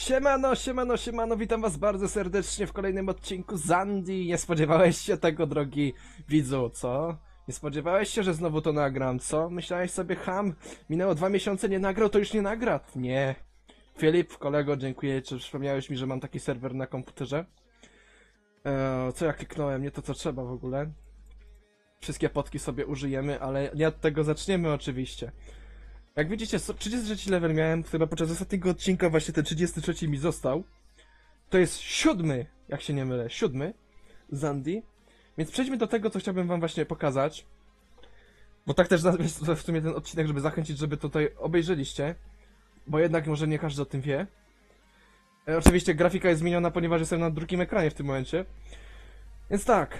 Siemano, siemano, siemano, witam was bardzo serdecznie w kolejnym odcinku Zandy. Nie spodziewałeś się tego, drogi widzu, co? Nie spodziewałeś się, że znowu to nagram, co? Myślałeś sobie, minęło 2 miesiące, nie nagrał, to już nie nagra? Nie. Filip, kolego, dziękuję, że przypomniałeś mi, że mam taki serwer na komputerze. Co ja kliknąłem, nie to co trzeba w ogóle. Wszystkie potki sobie użyjemy, ale nie od tego zaczniemy oczywiście. Jak widzicie, 33 level miałem, chyba podczas ostatniego odcinka właśnie ten 33 mi został. To jest 7, jak się nie mylę, 7 Zandy. Więc przejdźmy do tego, co chciałbym wam właśnie pokazać. Bo tak też jest w sumie ten odcinek, żeby zachęcić, żeby tutaj obejrzeliście. Bo jednak może nie każdy o tym wie. Oczywiście grafika jest zmieniona, ponieważ jestem na drugim ekranie w tym momencie. Więc tak.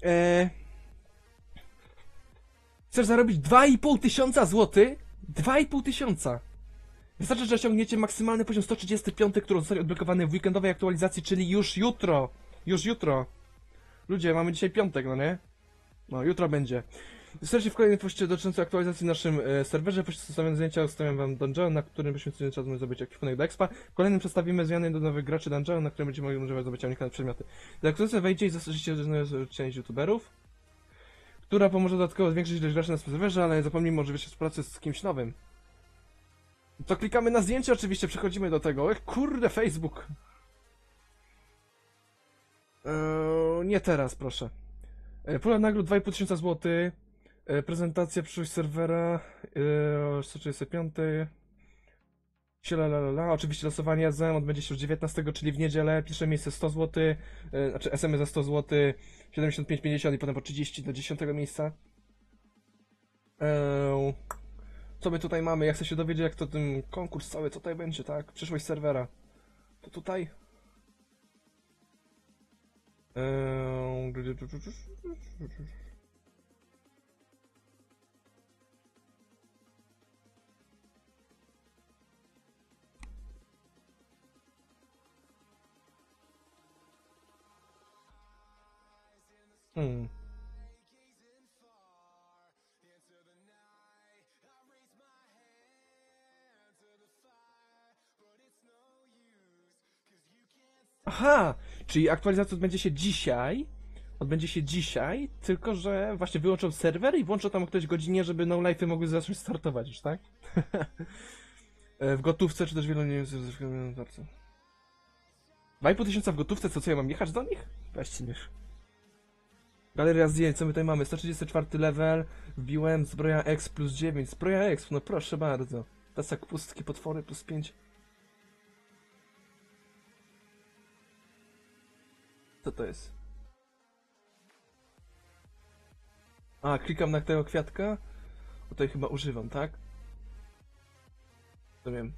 Chcesz zarobić 2,5 tysiąca złotych? 2,5 tysiąca. Wystarczy, że osiągniecie maksymalny poziom 135, który zostanie odblokowany w weekendowej aktualizacji, czyli już jutro. Już jutro. Ludzie, mamy dzisiaj piątek, no nie? No, jutro będzie. Wystarczy w kolejnym poście dotyczącym aktualizacji w naszym serwerze. Poście zostawione zdjęcia, ustawiam wam dungeon, na którym poświęcenie czas zdobyć ekwipunek do expa. W kolejnym przedstawimy zmiany do nowych graczy dungeon, na którym będziemy mogli używać zdobycia unikane przedmioty. Do aktualizacji wejdzie i zastrzeżycie część youtuberów, która pomoże dodatkowo zwiększyć ilość graczy na serwerze, ale zapomnijmy o współpracy z kimś nowym. To klikamy na zdjęcie oczywiście, przechodzimy do tego. Kurde, Facebook. Nie teraz, proszę. Pula nagród 2,5 tysiąca złotych. Prezentacja, przyszłość serwera. 135. Sielalala. Oczywiście losowanie ZM odbędzie się już 19, czyli w niedzielę. Pierwsze miejsce 100 zł. Znaczy SMS za 100 zł. 75,50 i potem po 30 do 10 miejsca. Co my tutaj mamy? Ja chcę się dowiedzieć, jak to ten konkurs cały, co tutaj będzie, tak? Przyszłość serwera. To tutaj? Aha! Czyli aktualizacja odbędzie się dzisiaj, tylko że właśnie wyłączą serwer i włączą tam o którejś godzinie, żeby no life'y mogły zacząć startować już, tak? W gotówce, czy też wielu nie wiem, bardzo. 2,5 tysiąca w gotówce, co ja mam jechać do nich? Weźcie mnie. Galeria zdjęć, co my tutaj mamy? 134 level, wbiłem zbroja X plus 9, zbroja X, no proszę bardzo. Tasak pustki, potwory plus 5. Co to jest? A, klikam na tego kwiatka. Tutaj chyba używam, tak? To wiem.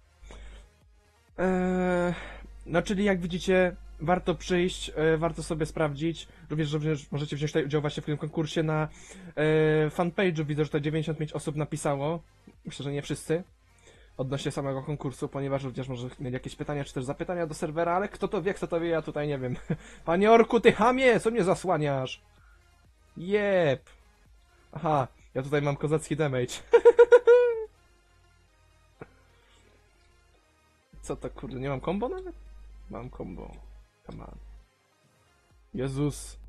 No czyli jak widzicie, warto przyjść, warto sobie sprawdzić. Również możecie wziąć tutaj udział właśnie w tym konkursie na fanpage'u. Widzę, że tutaj 95 osób napisało. Myślę, że nie wszyscy. Odnośnie samego konkursu, ponieważ również może mieć jakieś pytania, czy też zapytania do serwera, ale kto to wie, ja tutaj nie wiem. Panie Orku, ty chamie, co mnie zasłaniasz? Jep. Aha, ja tutaj mam kozacki damage. Co to kurde, nie mam combo nawet? Mam combo. Come on. Jezus.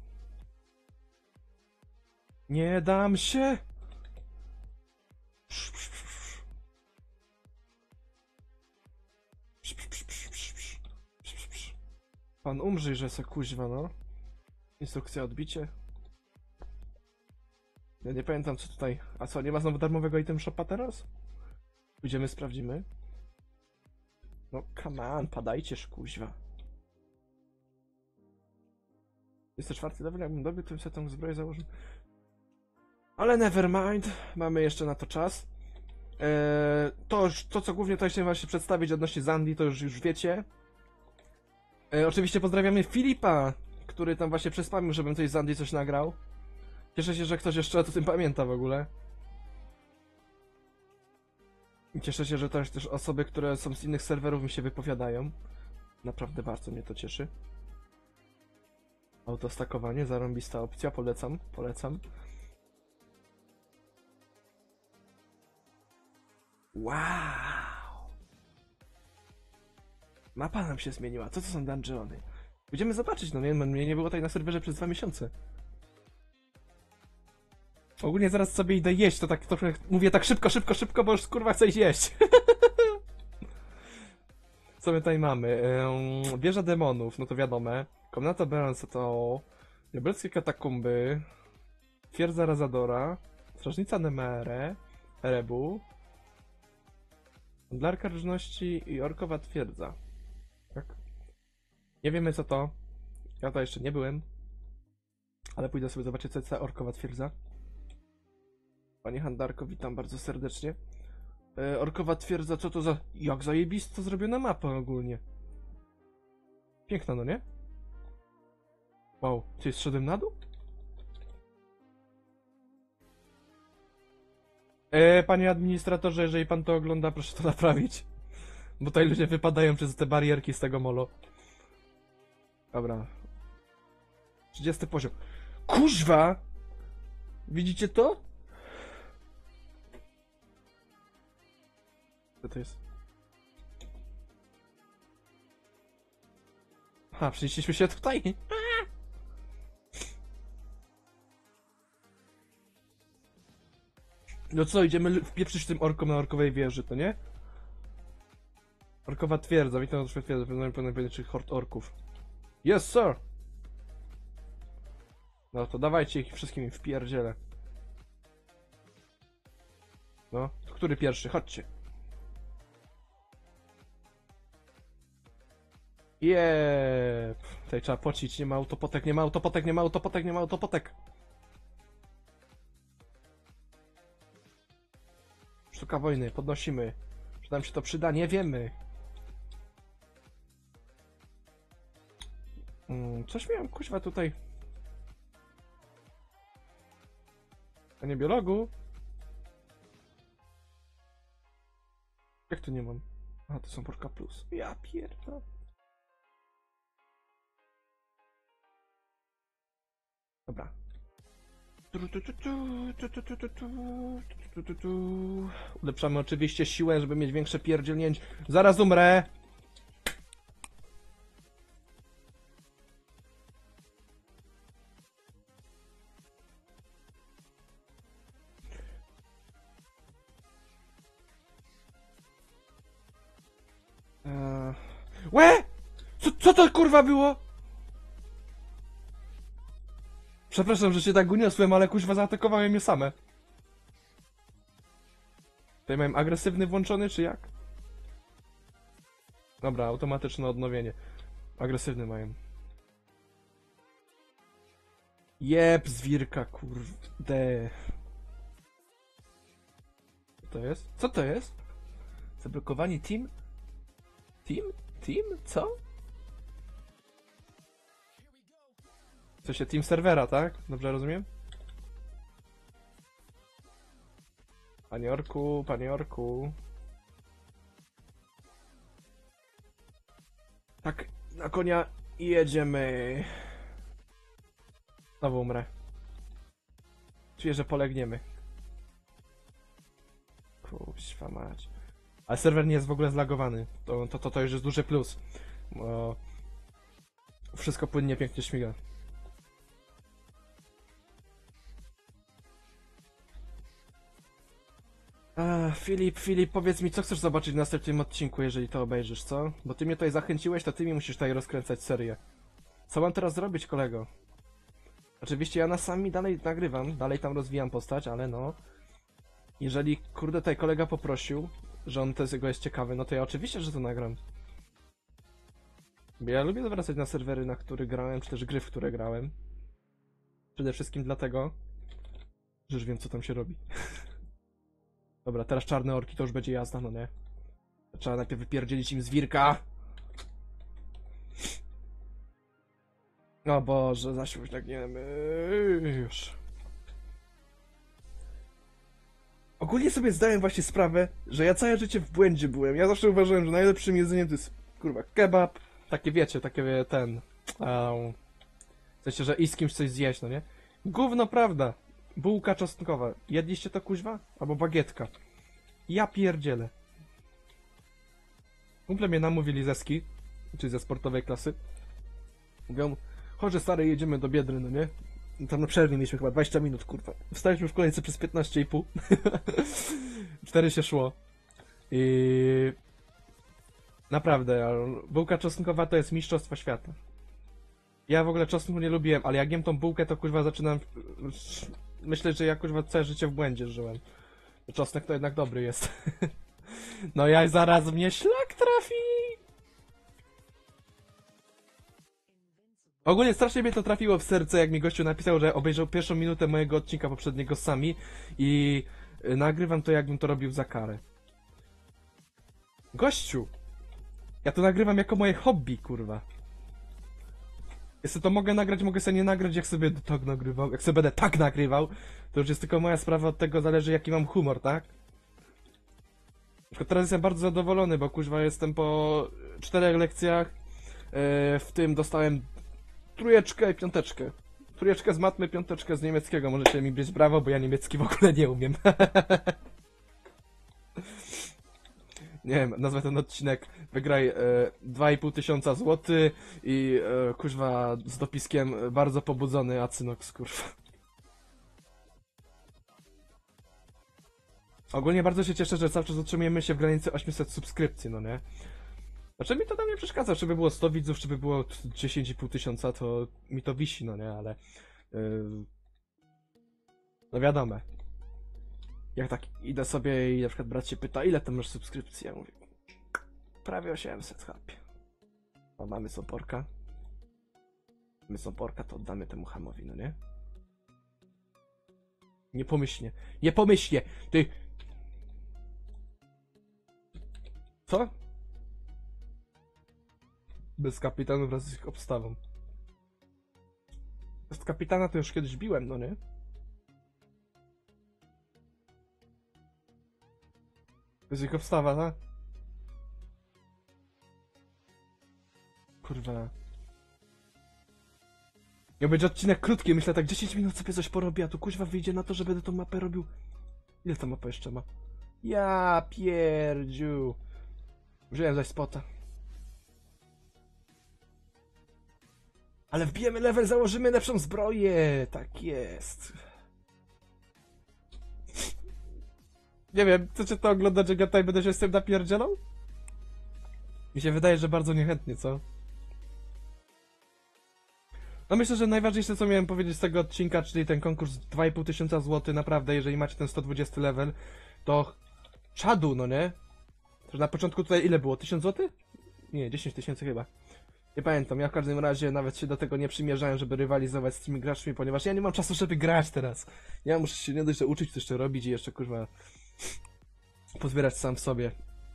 Nie dam się! Pan umrzyj, że se kuźwa, no. Instrukcja odbicie. Ja nie pamiętam co tutaj. A co, nie ma znowu darmowego item shopa teraz? Pójdziemy, sprawdzimy. No come on, padajcież kuźwa. Jest to 4 level, jakbym dobił, to bym sobie tą zbroję założył. Ale nevermind, mamy jeszcze na to czas. To co głównie tutaj chciałem właśnie przedstawić odnośnie Zandy, to już wiecie. Oczywiście pozdrawiamy Filipa, który tam właśnie przespamił, żebym coś z Zandy coś nagrał. Cieszę się, że ktoś jeszcze o tym pamięta w ogóle. I cieszę się, że też osoby, które są z innych serwerów mi się wypowiadają. Naprawdę bardzo mnie to cieszy. Autostakowanie, zarąbista opcja, polecam, polecam. Wow! Mapa nam się zmieniła, co to są dungeony? Będziemy zobaczyć, no nie? Mnie nie było tutaj na serwerze przez 2 miesiące. Ogólnie zaraz sobie idę jeść, to tak trochę mówię tak szybko, bo już kurwa chcę iść jeść. Co my tutaj mamy? Wieża demonów, no to wiadomo. Komnata Beransa to... Diabelskie katakumby. Twierdza Razadora. Strażnica Nemere. Erebu. Handlarka Różności i Orkowa Twierdza. Tak? Nie wiemy co to. Ja to jeszcze nie byłem. Ale pójdę sobie zobaczyć co to za Orkowa Twierdza. Panie handlarko, witam bardzo serdecznie. Orkowa Twierdza, co to za... Jak zajebisto zrobiona mapa ogólnie. Piękna, no nie? Wow, czy zszedłem na dół? Panie administratorze, jeżeli pan to ogląda, proszę to naprawić. Bo tutaj ludzie wypadają przez te barierki z tego molo. Dobra. 30 poziom. Kuźwa! Widzicie to? Co to jest? Ha, przenieśliśmy się tutaj. No co, idziemy wpieprzyć tym orkom na orkowej wieży, to nie? Orkowa twierdza, witam na twierdza, pewnie powiedzieć hord orków. Yes, sir! No to dawajcie ich wszystkim im wpierdzielę. No, który pierwszy? Chodźcie. Jeep. Tutaj trzeba pocić, nie ma autopotek, nie ma autopotek, nie ma autopotek, nie ma autopotek. Sztuka wojny, podnosimy. Czy nam się to przyda? Nie wiemy. Coś miałem, kuźwa, tutaj. Panie biologu? Jak to nie mam? A, to są porka plus. Ja pierdolę. Dobra. Ulepszamy oczywiście siłę, żeby mieć większe pierdzielnięcie. Zaraz umrę! Łe! Co to kurwa było? Przepraszam, że się tak uniosłem, ale kuźwa zaatakowały mnie same. Tutaj miałem agresywny włączony, czy jak? Dobra, automatyczne odnowienie. Agresywny mają. Jeb, zwirka, kurde. Co to jest? Co to jest? Zablokowani team? Team? Team? Co? W sensie team serwera, tak? Dobrze rozumiem? Panie orku, panie orku. Tak, na konia i jedziemy. Znowu umrę. Czuję, że polegniemy. Kuźwa mać. Ale serwer nie jest w ogóle zlagowany. To już jest duży plus. Bo wszystko płynnie, pięknie śmiga. Filip, powiedz mi, co chcesz zobaczyć w następnym odcinku, jeżeli to obejrzysz, co? Bo ty mnie tutaj zachęciłeś, to ty mi musisz tutaj rozkręcać serię. Co mam teraz zrobić, kolego? Oczywiście ja na sami dalej nagrywam, dalej tam rozwijam postać, ale no... Jeżeli, kurde, tutaj kolega poprosił, że on tego jest ciekawy, no to ja oczywiście, że to nagram. Bo ja lubię wracać na serwery, na których grałem, czy też gry, w które grałem. Przede wszystkim dlatego, że już wiem, co tam się robi. Dobra, teraz czarne orki to już będzie jazda, no nie? Trzeba najpierw wypierdzielić im zwirka. O Boże, zasiąźniagniemy. Już. Ogólnie sobie zdałem właśnie sprawę, że ja całe życie w błędzie byłem. Ja zawsze uważałem, że najlepszym jedzeniem to jest, kurwa, kebab. Takie wiecie, takie w sensie, że i z kimś coś zjeść, no nie? Gówno prawda. Bułka czosnkowa. Jedliście to, kuźwa? Albo bagietka. Ja pierdzielę. Kumple mnie namówili zeski, czyli ze sportowej klasy. Mówią, chodź stary, jedziemy do Biedry, no nie? Tam na przerwie mieliśmy chyba 20 minut, kurwa. Wstaliśmy w kolejce przez 15,5. 4 się szło. I... Naprawdę, bułka czosnkowa to jest mistrzostwo świata. Ja w ogóle czosnku nie lubiłem, ale jak jem tą bułkę, to kurwa zaczynam... Myślę, że ja kurwa całe życie w błędzie żyłem. Czosnek to jednak dobry jest. No ja zaraz mnie szlak trafi! Ogólnie strasznie mnie to trafiło w serce, jak mi gościu napisał, że obejrzał pierwszą minutę mojego odcinka poprzedniego sami i nagrywam to, jakbym to robił za karę. Gościu! Ja to nagrywam jako moje hobby, kurwa. Jeśli to mogę nagrać, mogę sobie nie nagrać, jak sobie będę tak nagrywał. Jak sobie będę tak nagrywał, to już jest tylko moja sprawa, od tego zależy, jaki mam humor, tak? Na przykład teraz jestem bardzo zadowolony, bo kuźwa jestem po 4 lekcjach, w tym dostałem 3 i 5. 3 z matmy, 5 z niemieckiego. Możecie mi bić brawo, bo ja niemiecki w ogóle nie umiem. Nie wiem, nazwę ten odcinek wygraj 2500 zł i kuźwa z dopiskiem bardzo pobudzony Acynox, kurwa. Ogólnie bardzo się cieszę, że cały czas utrzymujemy się w granicy 800 subskrypcji, no nie? Znaczy mi to tam nie przeszkadza, czy by było 100 widzów, czy by było 10,5 tysiąca, to mi to wisi, no nie, ale... No wiadomo. Jak tak idę sobie i na przykład brat się pyta, ile tam masz subskrypcji? Ja mówię, prawie 800, chłopie. O, mamy soporka. Mamy soporka, to oddamy temu hamowi, no nie? Nie pomyślnie, nie pomyślnie! Ty... Co? Bez kapitana wraz z ich obstawą. Bez kapitana to już kiedyś biłem, no nie? Bez ich obstawa, tak? Kurwa. Miał być odcinek krótki, myślę tak 10 minut sobie coś porobię, a tu kuźwa wyjdzie na to, że będę tą mapę robił. Ile ta mapa jeszcze ma? Ja pierdziu. Wziąłem zaś spota. Ale wbijemy level, założymy lepszą zbroję. Tak jest. Nie wiem, chcecie to oglądać, jak ja tutaj będę się z tym napierdzielał? Mi się wydaje, że bardzo niechętnie, co? No myślę, że najważniejsze, co miałem powiedzieć z tego odcinka, czyli ten konkurs 2500 zł, naprawdę, jeżeli macie ten 120 level, to czadu, no nie? To na początku tutaj ile było? 1000 zł? Nie, 10 tysięcy chyba. Nie pamiętam, ja w każdym razie nawet się do tego nie przymierzałem, żeby rywalizować z tymi graczami, ponieważ ja nie mam czasu, żeby grać teraz. Ja muszę się nie dość, że uczyć, to jeszcze robić i jeszcze, kurwa, pozbierać sam w sobie.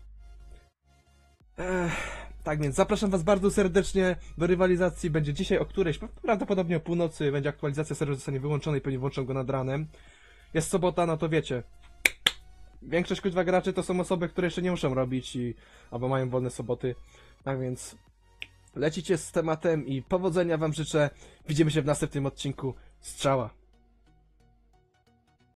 Tak więc zapraszam was bardzo serdecznie do rywalizacji. Będzie dzisiaj o którejś, prawdopodobnie o północy, będzie aktualizacja, serwer zostanie wyłączony i pewnie włączą go nad ranem. Jest sobota, no to wiecie. Większość kuźwa graczy to są osoby, które jeszcze nie muszą robić albo mają wolne soboty. Tak więc lecicie z tematem i powodzenia wam życzę. Widzimy się w następnym odcinku. Strzała.